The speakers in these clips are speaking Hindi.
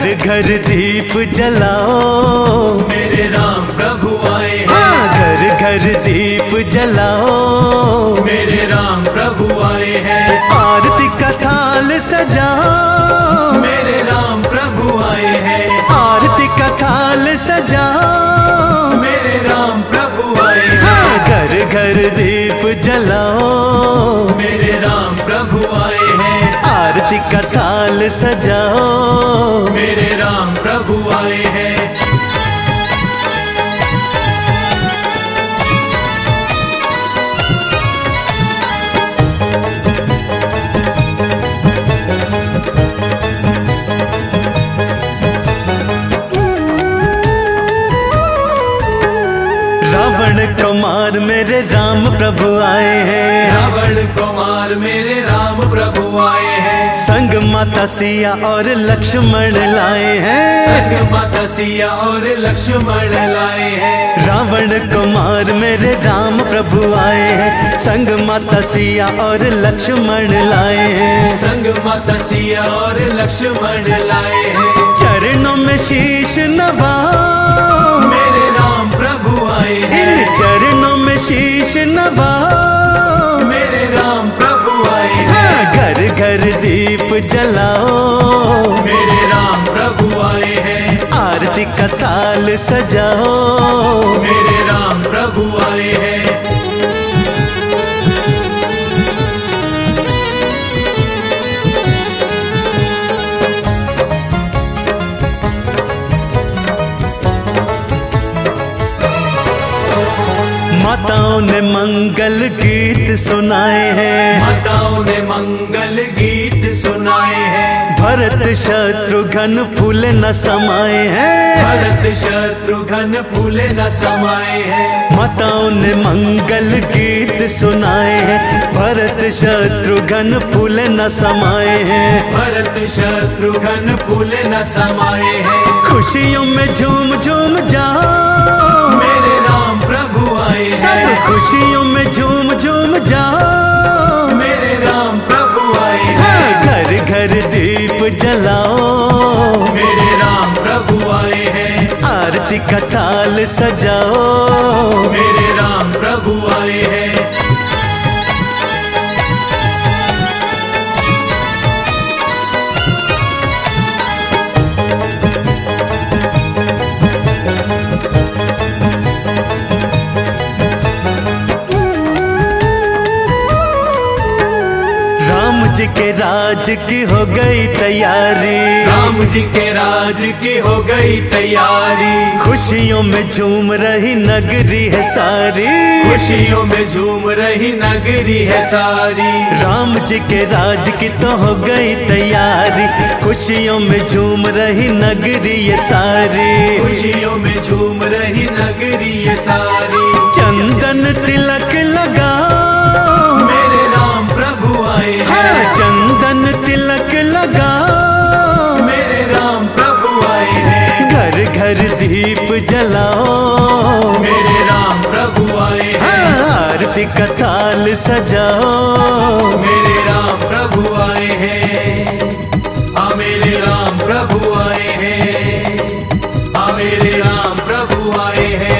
घर दीप जलाओ, मेरे राम प्रभु आए हैं। हाँ घर घर दीप जलाओ, मेरे राम प्रभु आए हैं। आरती का थाल सजाओ, मेरे राम प्रभु आए हैं। आरती का थाल सजाओ, मेरे राम प्रभु आए हैं। हाँ घर घर दीप जलाओ, मेरे राम प्रभु आए हैं। आरती का थाल सजाओ, मेरे राम प्रभु आए हैं। रावण कुमार मेरे राम प्रभु आए हैं, रावण कुमार मेरे राम प्रभु आए हैं। संग माता सिया और लक्ष्मण लाए हैं, संग माता सिया और लक्ष्मण लाए हैं। रावण कुमार मेरे राम प्रभु आए हैं, संग माता सिया और लक्ष्मण लाए हैं, संग माता सिया और लक्ष्मण लाए हैं। चरणों में शीश नवाओ, मेरे राम प्रभु आए हैं। इन चरणों में शीश नवाओ, मेरे राम प्रभु आए हैं। हाँ घर घर दीप जलाओ, मेरे राम प्रभु आए हैं। आरती का थाल सजाओ, मेरे राम प्रभु आए हैं। माताओं ने मंगल गीत सुनाए हैं, माताओं ने मंगल गीत सुनाए हैं। भरत शत्रुघ्न फूल न समाए हैं, भरत शत्रुघ्न फूल न समाए हैं। माताओं ने मंगल गीत सुनाए हैं, भरत शत्रुघ्न फूल न समाए हैं, भरत शत्रुघ्न फूल न समाए हैं। खुशियों में झूम झूम जाओ, मेरे राम प्रभु आए सब हैं। खुशियों में झूम झूम जाओ, मेरे राम प्रभु आए हैं। हाँ घर घर दीप जलाओ, मेरे राम प्रभु आए हैं। आरती का थाल सजाओ, मेरे राम प्रभु आए हैं। राम जी के राज की हो गई तैयारी, राम जी के राज की हो गई तैयारी। खुशियों में झूम रही नगरी है सारी, खुशियों में झूम रही नगरी है सारी। राम जी के राज की तो हो गई तैयारी, खुशियों में झूम रही नगरी ये सारी, खुशियों में झूम रही नगरी ये सारी। चंदन तिलक लगाओ, मेरे राम प्रभु आए हैं। हाँ चंदन तिलक लगाओ, मेरे राम प्रभु आए हैं। घर घर दीप जलाओ, मेरे राम प्रभु आए हैं। हाँ आरती का थाल सजाओ, मेरे राम प्रभु आए हैं। हाँ मेरे राम प्रभु आए हैं। हाँ मेरे राम प्रभु आए हैं।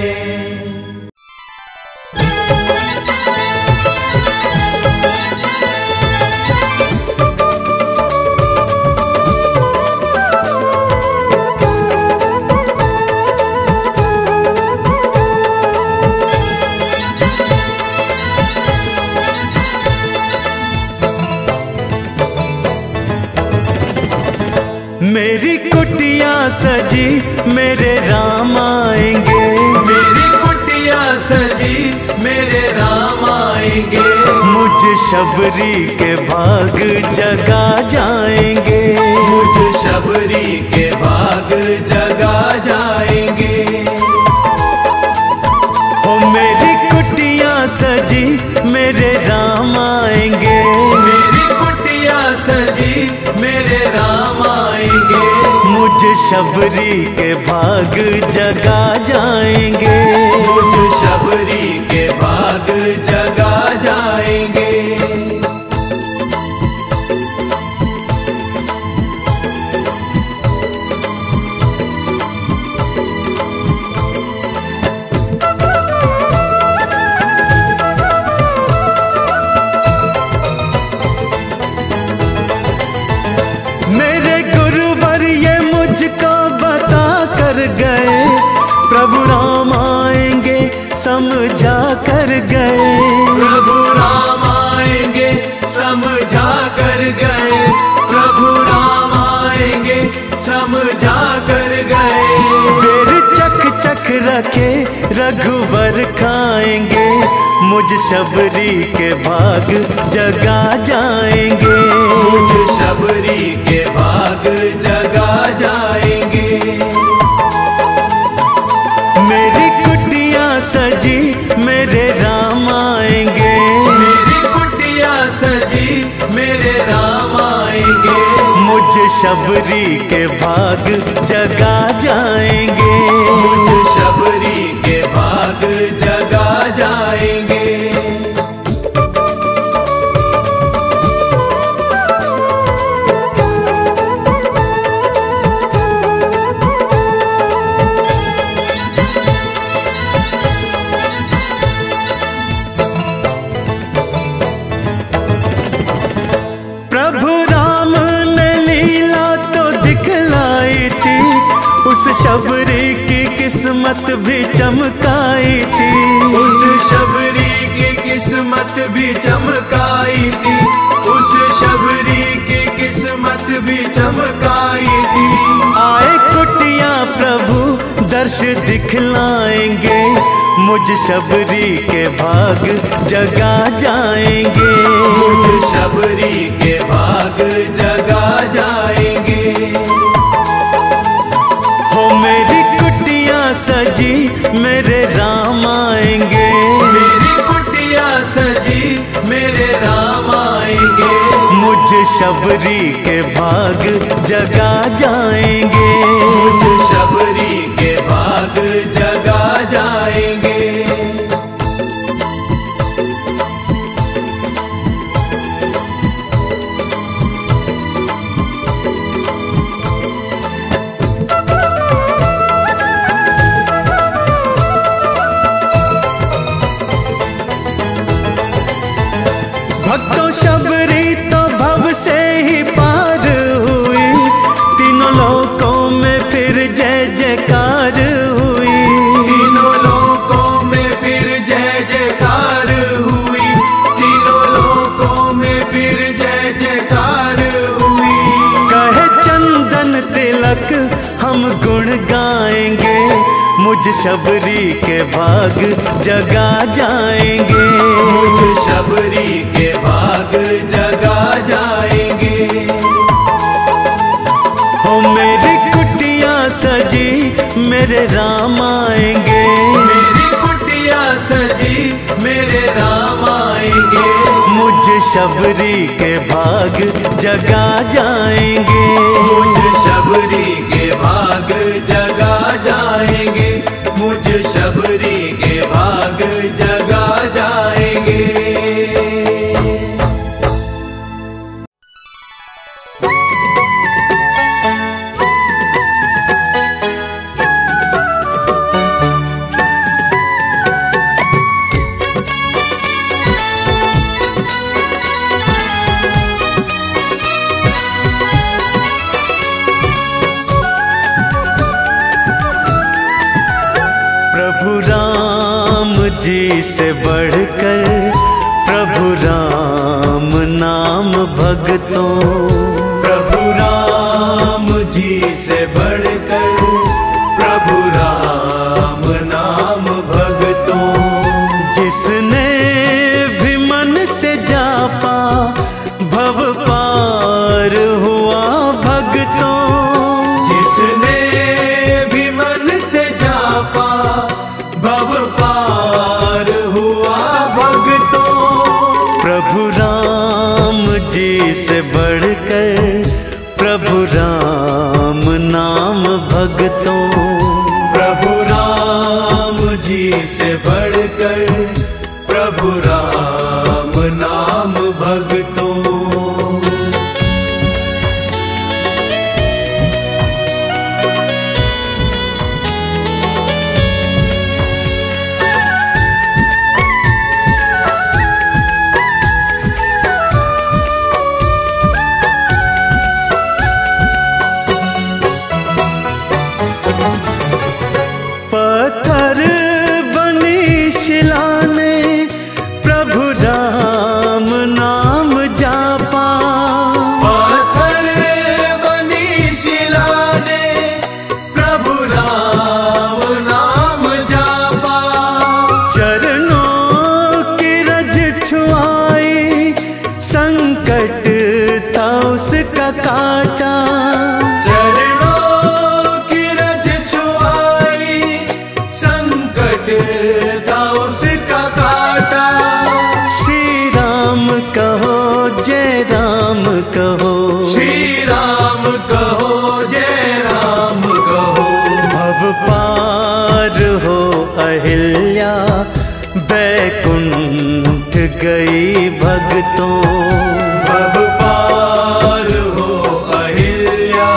मेरी कुटिया सजी मेरे राम आएंगे, मेरी कुटिया सजी मेरे राम आएंगे। मुझ शबरी के भाग जगा जाएंगे, मुझ शबरी के भाग जगा जाएंगे। ओ मेरी कुटिया सजी मेरे राम आएंगे, मेरी कुटिया सजी मेरे राम आएंगे। मुझ शबरी के भाग जगा जाएंगे, मुझ शबरी के भाग जगा जाएंगे। समझा कर गए। प्रभु राम आएंगे समझा कर गए, प्रभु राम आएंगे समझा कर गए। फिर चख चख रखे रघुवर खाएंगे, मुझ शबरी के भाग जगा जाएंगे। मुझ शबरी के भाग जगा जाएंगे। मेरी कुटिया सजी मेरे राम आएंगे, मेरी कुटिया सजी मेरे राम आएंगे। मुझ शबरी के भाग जगा जाएंगे। मुझ शबरी के भाग जगा जाएंगे। प्रभु राम ने लीला तो दिखलाई थी, उस शबरी की किस्मत भी चमकाई थी। उस शबरी की किस्मत भी चमकाई थी, उस शबरी की किस्मत भी चमकाई थी। आए कुटिया प्रभु दर्श दिखलाएंगे, मुझ शबरी के भाग जगा जाएंगे। मुझ शबरी के भाग जगा जाएंगे। हो मेरी कुटिया सजी मेरे राम आएंगे, मेरी कुटिया सजी मेरे राम आएंगे। मुझ शबरी के भाग जगा जाएंगे। मुझ शबरी के भाग जगा जाएंगे। भक्तों शबरी तो भव से ही पार हुई, तीनों लोकों में फिर जय जयकार हुई। तीनों लोकों में फिर जय जयकार हुई, तीनों लोकों में फिर जय जयकार हुई। कहे चंदन तिलक हम गुण गाएंगे, मुझ शबरी के भाग जगा जाएंगे। मुझ शबरी के भाग जगा जाएंगे। हो मेरी कुटिया सजी मेरे राम आएंगे, मेरी कुटिया सजी मेरे राम आएंगे। मुझ शबरी के भाग जगा जाएंगे। मुझ शबरी के भाग जगा जाएंगे। मुझ शबरी के भाग जगा जाएंगे। प्रभु राम जी से बढ़कर प्रभु राम नाम भगतों। प्रभु राम जी से बढ़कर प्रभु राम नाम भगतों। जिसने भी मन से जापा भव पार हुआ भगतों। जिसने भी मन से जापा भव पार हुआ भगतों। प्रभु राम जी से बढ़कर प्रभु राम नाम भगतों। प्रभु राम जी से बढ़कर प्रभु राम नाम भगतों। पत्थर बनी प्रभु राम नाम जापा। पत्थर बनी शिला ने प्रभु राम नाम जापा। चरणों की रज छुआई संकट था उसका काटा। चरणों की रज छुआई संकट था उसका काटा। श्री राम कहो जय राम कहो, श्री राम कहो जय राम कहो। भव पार हो अहिल्या बैकुंठ गई भक्तों। भव पार हो अहिल्या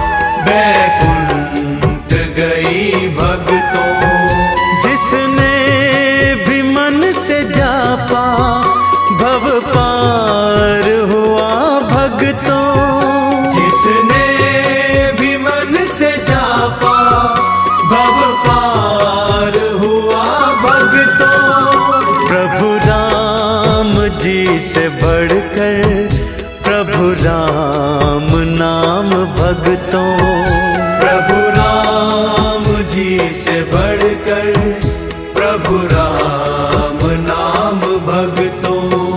बैकुंठ गई भक्तों। जिसने भी मन से जापा भव पार हुआ भक्तों। जिसने भी मन से जापा भव पार हुआ भक्तों। प्रभु राम जी से बढ़कर प्रभु राम नाम भक्तों। प्रभु राम जी से बढ़कर प्रभु राम नाम भक्तों।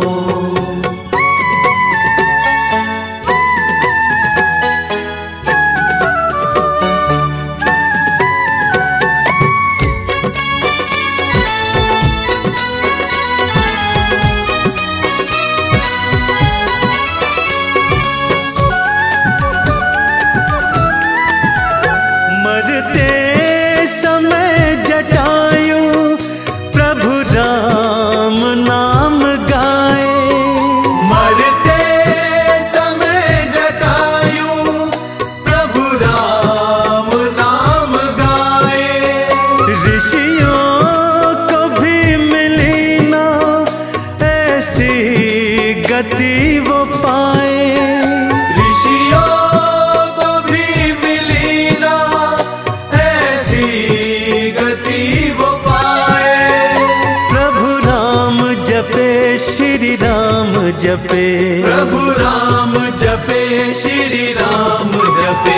मरते समय जटायु प्रभु राम नाम गाए। मरते समय जटायु प्रभु राम नाम गाए। ऋषियों को भी मिली ना ऐसी गति वो पाए। ऋषियों को भी मिली ना ऐसी गति वो पाए। प्रभु राम जपे श्री राम जपे। प्रभु राम जपे श्री राम जपे।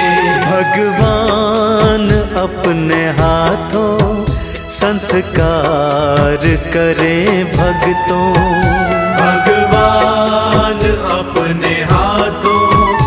भगवान अपने हाथों संस्कार करें भक्तों। भगवान अपने हाथों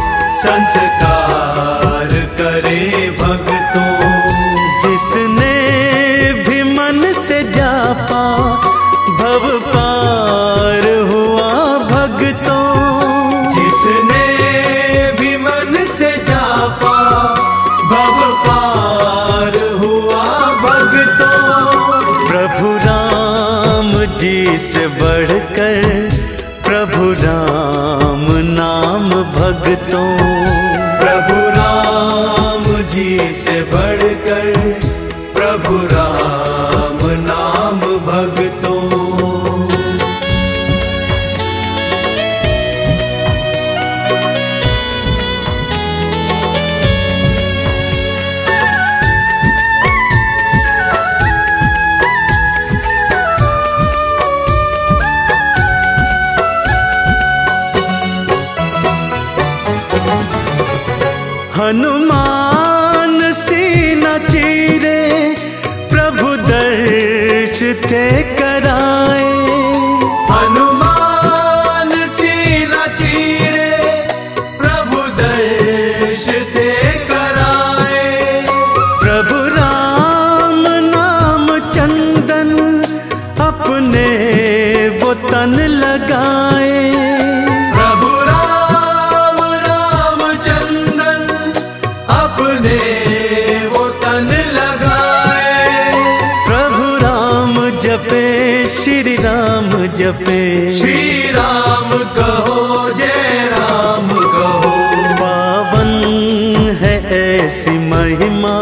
संस्कार करे भक्तों। जिसने भी मन से जापा भव पार हुआ भक्तों। जिसने भी मन से जापा भव पार हुआ भक्तों। प्रभु राम जी से बढ़कर प्रभु राम नाम भक्तों। प्रभु राम जी से बढ़कर प्रभु राम नाम भक्तों। हनुमान सीना चीरे प्रभु दर्श थे कराए। हनुमान सीना चीरे प्रभु दर्श थे कराए। प्रभु राम नाम चंदन अपने वो तन लगाए। प्रभु राम राम चंदन अपने वो तन लगाए। प्रभु राम जपे श्री राम जपे। श्री राम कहो जय राम कहो। पावन है ऐसी महिमा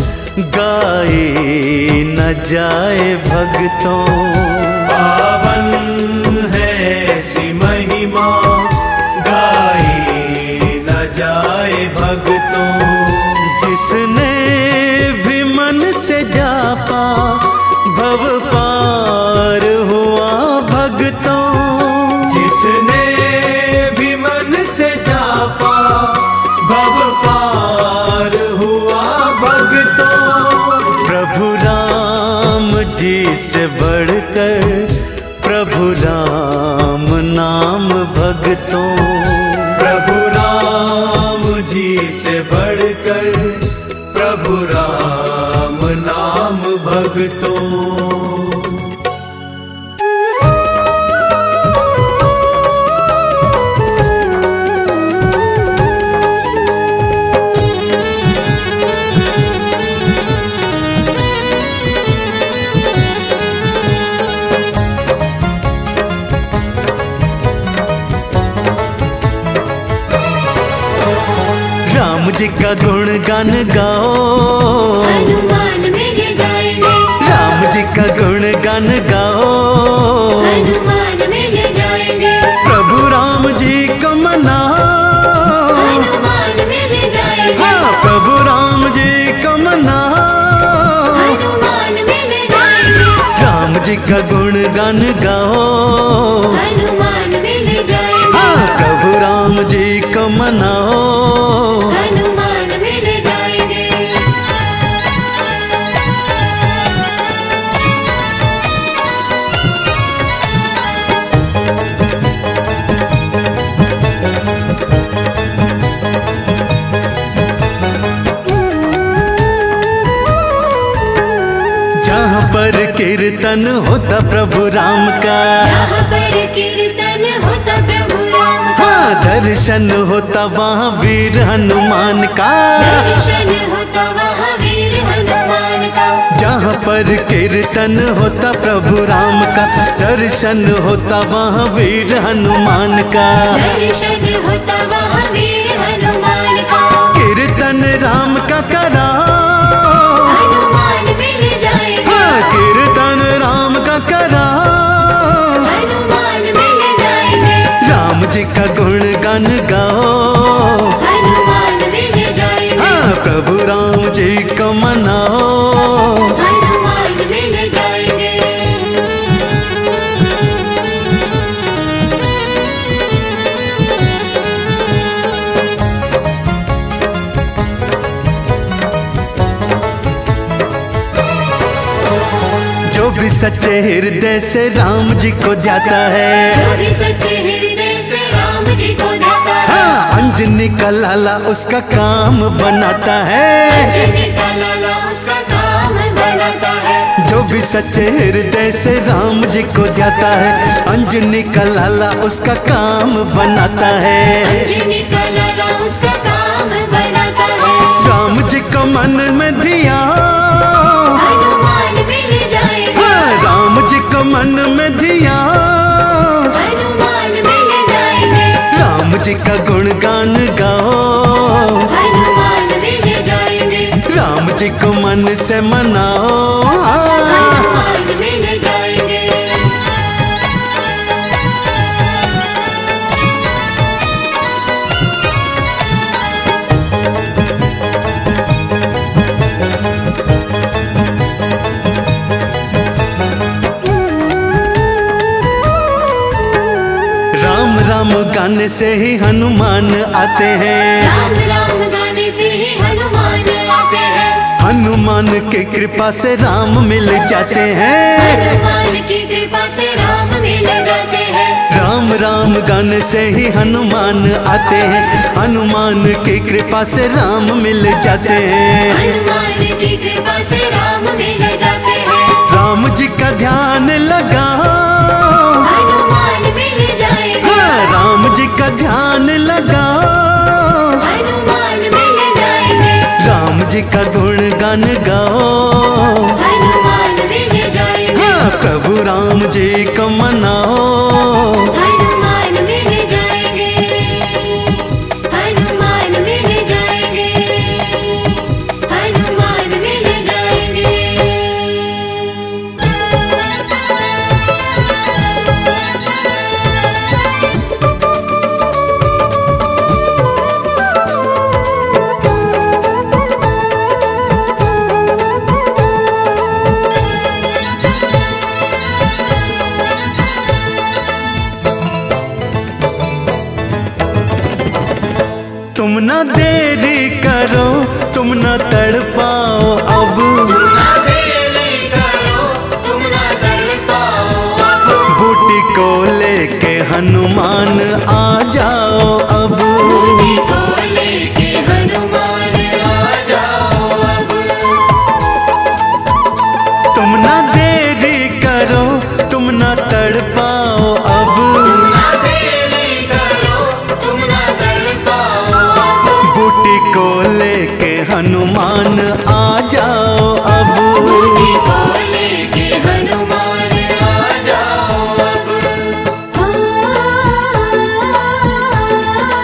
गाई न जाए भक्तों। पावन है ऐसी महिमा गाई न जाए भक्तों। जिसने भी मन से जापा भव पार हुआ भक्तों। जी का गुणगान गाओ, हनुमान मिल जाएंगे। राम जी का गुणगान गाओ, हनुमान मिल जाएंगे। प्रभु राम जी को मनाओ, हनुमान मिल जाएंगे। हाँ प्रभु राम जी को मनाओ, हनुमान मिल जाएंगे। राम जी का गुणगान गाओ, हनुमान मिल जाएंगे। हाँ प्रभु राम जी को मनाओ। हनुमान मिल जाएंगे। जहाँ पर कीर्तन होता प्रभु राम का, जहाँ पर कीर्तन होता प्रभु राम का, हाँ दर्शन होता वहाँ वीर हनुमान का। दर्शन होता वहाँ वीर हनुमान का। जहाँ पर कीर्तन होता प्रभु राम का, दर्शन होता वहाँ वीर हनुमान का। दर्शन होता वहाँ वीर हनुमान का। कीर्तन राम का कराओ, हनुमान मिल जाएंगे। हाँ कीर्तन राम का कराओ, हनुमान मिल जाएंगे। राम जी का गुणगान गाओ, हनुमान मिल जाएंगे। हाँ प्रभु राम जी को मनाओ। हनुमान मिल जाएंगे। जो भी सच्चे हृदय से राम जी को ध्याता है, जो भी सच्चे हृदय से राम जी को ध्याता है, हाँ अंजनी का लाला उसका काम बनाता है। अंजनी का लाला उसका काम बनाता है। जो भी सच्चे हृदय से राम जी को ध्याता है, अंजनी का लाला उसका काम बनाता है। अंजनी का लाला उसका काम बनाता है। राम जी को मन में धिया, हनुमान मिल जाएंगे। हाँ राम जी को मन में धिया, हनुमान मिल जाएंगे। राम जी का गुणगान गाओ, हनुमान मिल जाएंगे। राम जी को मन से मनाओ। हनुमान मिल जाएंगे। राम राम गाने से ही हनुमान आते हैं, राम राम गाने से ही हनुमान आते हैं। हनुमान की कृपा से राम मिल जाते हैं। हनुमान की कृपा से राम मिल जाते हैं। राम राम गाने से ही हनुमान आते हैं, हनुमान की कृपा से राम मिल जाते हैं। हनुमान की कृपा से राम मिल जाते हैं। राम जी का ध्यान लगाओ, हनुमान मिल जाएंगे। हाँ राम जी का ध्यान लगाओ, हनुमान मिल जाएंगे। राम जी का गुणगान गाओ, हनुमान मिल जाएंगे। हाँ प्रभु राम जी को मनाओ। हनुमान मिल जाएंगे। हनुमान मिल जाएंगे। हनुमान मिल जाएंगे। तुम ना देरी करो, तुम ना तड़पाओ अब, ना देरी करो, तुम ना तड़पाओ अब। बूटी को लेके हनुमान आ जाओ अब। बूटी को लेके हनुमान आ जाओ अब। तुम ना देरी करो, तुम ना तड़पाओ अब, ना देरी करो, तुम ना तड़पाओ अब। बूटी को लेके हनुमान आ जाओ अब। बूटी को लेके हनुमान आ जाओ अब।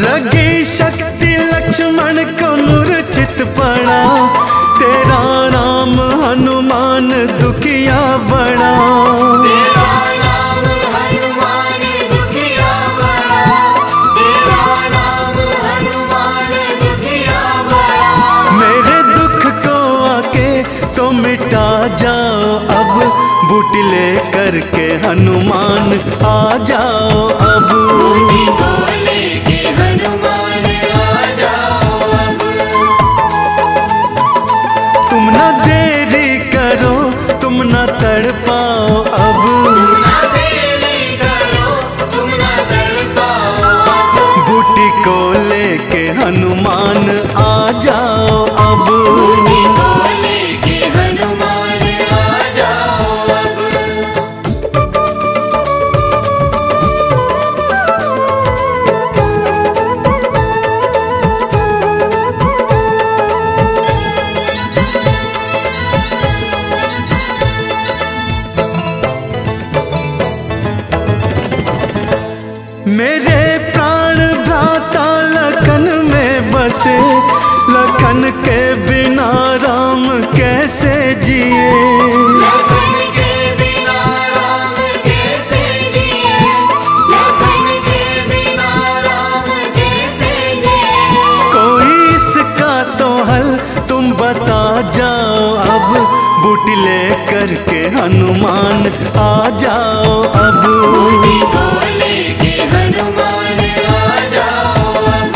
लगी शक्ति लक्ष्मण को मूर्छित पड़ा, तेरा नाम हनुमान दुखिया बड़ा। तेरा नाम हनुमान दुखिया बड़ा, तेरा नाम हनुमान दुखिया बड़ा। मेरे दुख को आके तो मिटा जाओ अब, बूटी ले करके हनुमान आ जाओ अब। बूटी को लेके हनुमान आ जाओ अब। तुम ना देरी करो, तुम ना तड़पाओ अब। ना देरी करो, तुम ना तड़पाओ अब। बूटी को लेके हनुमान आ जाओ अब। बूटी को लेके हनुमान आ जाओ अब। मेरे प्राण भ्राता लखन में बसे, लखन के बिना राम कैसे जिए। लखन के बिना राम कैसे जिए, लखन के बिना राम कैसे जिए। कोई इसका तो हल तुम बता जाओ अब, बूटी ले करके हनुमान आ जाओ अब। बूटी को लेके हनुमान आ जाओ अब।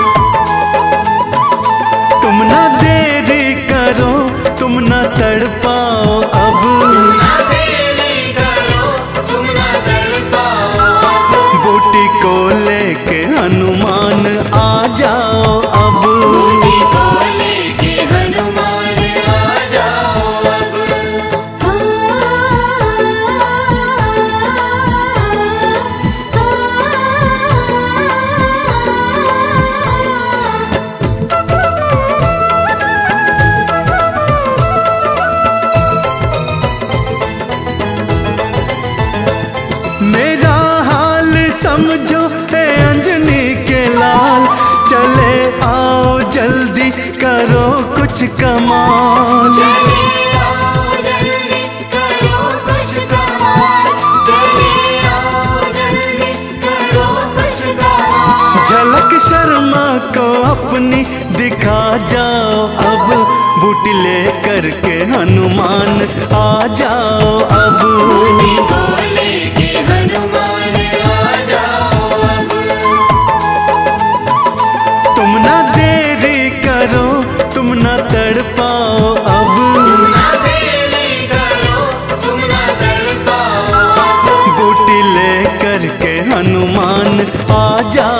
तुम ना देरी करो, तुम ना तड़पाओ अब। ना देरी करो, तुम ना तड़पाओ अब। बूटी को लेके हनुमान आ जाओ अब। बूटी को लेके हनुमान आ जाओ अब। मेरा हाल समझो है अंजनी के लाल, चले आओ जल्दी करो कुछ कमाल। चले आओ जल्दी करो कुछ कमाल, चले आओ जल्दी करो कुछ कमाल। झलक शर्मा को अपनी दिखा जाओ अब, बूटी ले करके हनुमान आ जाओ अब। बूटी को लेके हनुमान आ जाओ अब। तुम ना देरी करो, तुम ना तड़पाओ अब। ना देरी करो, तुम ना तड़पाओ अब। बूटी ले करके हनुमान आ जाओ